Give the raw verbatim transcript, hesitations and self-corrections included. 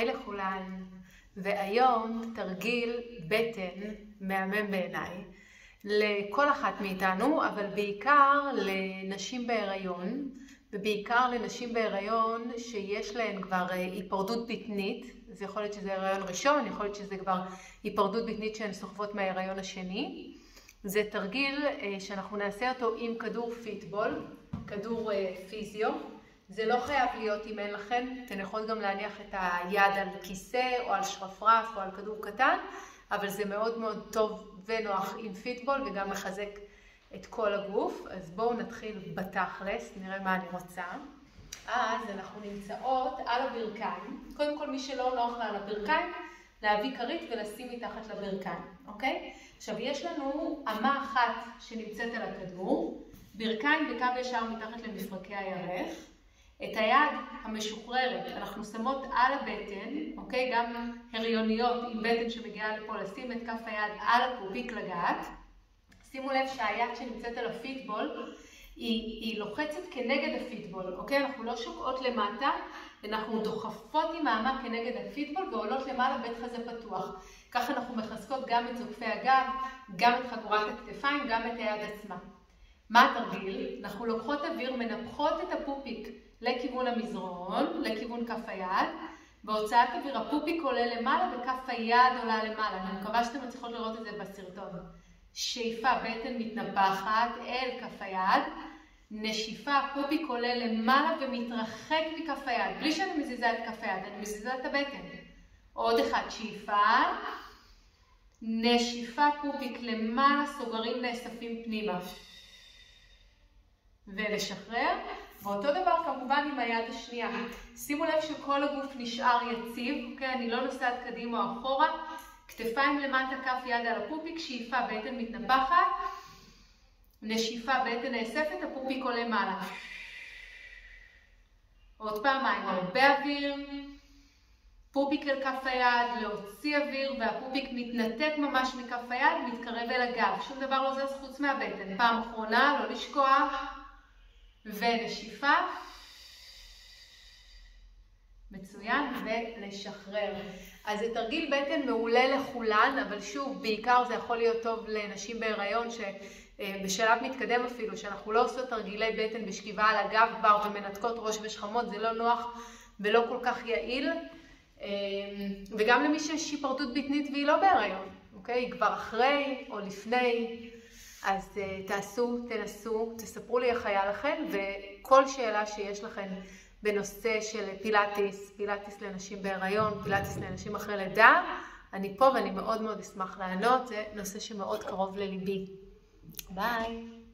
היי לכולן, והיום תרגיל בטן מהמם בעיניי לכל אחת מאיתנו, אבל בעיקר לנשים בהיריון, ובעיקר לנשים בהיריון שיש להן כבר היפרדות בטנית. זה יכול להיות שזה הריון ראשון, יכול להיות שזה כבר היפרדות בטנית שהן סוחבות מההיריון השני. זה תרגיל שאנחנו נעשה אותו עם כדור פיטבול, כדור פיזיו. זה לא חייב להיות אם אין לכם, אתן יכולות גם להניח את היד על כיסא או על שרפרף או על כדור קטן, אבל זה מאוד מאוד טוב ונוח עם פיטבול וגם מחזק את כל הגוף. אז בואו נתחיל בתכלס, נראה מה אני רוצה. אז אנחנו נמצאות על הברכיים. קודם כל, מי שלא נוח לה על הברכיים, להביא כרית ולשים מתחת לברכיים, אוקיי? עכשיו יש לנו אמה אחת שנמצאת על הכדור, ברכיים בקו ישר מתחת למפרקי הירך. את היד המשוחררת אנחנו שמות על הבטן, אוקיי? גם הריוניות עם בטן שמגיעה לפה, לשים את כף היד על הפופיק לגעת. שימו לב שהיד שנמצאת על הפיטבול היא, היא לוחצת כנגד הפיטבול, אוקיי? אנחנו לא שוקעות למטה, אנחנו דוחפות עם האמה כנגד הפיטבול ועולות למעלה בית חזה פתוח. ככה אנחנו מחזקות גם את זוקפי הגב, גם את חגורת הכתפיים, גם את היד עצמה. מה התרגיל? אנחנו לוקחות אוויר, מנפחות את הפופיק לכיוון המזרון, לכיוון כף היד. בהוצאת אוויר הפופיק עולה למעלה וכף היד עולה למעלה. אני מקווה שאתם מצליחות לראות את זה בסרטון. שאיפה, בטן מתנפחת אל כף היד. נשיפה, הפופיק עולה למעלה ומתרחק מכף היד. בלי שאני מזיזה את כף היד, אני מזיזה את הבטן. עוד אחד, שאיפה. נשיפה, פופיק למעלה, סוגרים נאספים פנימה. ולשחרר. ואותו דבר כמובן עם היד השנייה. שימו לב שכל הגוף נשאר יציב, אוקיי? אני לא נוסעת קדימה או אחורה. כתפיים למטה, כף יד על הפופיק, שאיפה, בטן מתנפחת. נשיפה, בטן נאספת, הפופיק עולה מעלה. עוד פעמיים, הרבה אוויר. פופיק אל כף היד, להוציא אוויר, והפופיק מתנתק ממש מכף היד, מתקרב אל הגב. שום דבר לא זז חוץ מהבטן. פעם אחרונה, לא לשכוח. ונשיפה. מצוין, ולשחרר. אז זה תרגיל בטן מעולה לכולן, אבל שוב, בעיקר זה יכול להיות טוב לנשים בהיריון שבשלב מתקדם אפילו, שאנחנו לא עושות תרגילי בטן בשכיבה על הגב כבר ומנתקות ראש ושכמות, זה לא נוח ולא כל כך יעיל. וגם למי שיש היפרדות בטנית והיא לא בהיריון, אוקיי? כבר אחרי או לפני, אז תעשו, תנסו, תספרו לי איך היה לכם, וכל שאלה שיש לכם בנושא של פילאטיס, פילאטיס לנשים בהיריון, פילאטיס לנשים אחרי לידה, אני פה ואני מאוד מאוד אשמח לענות, זה נושא שמאוד קרוב לליבי. ביי.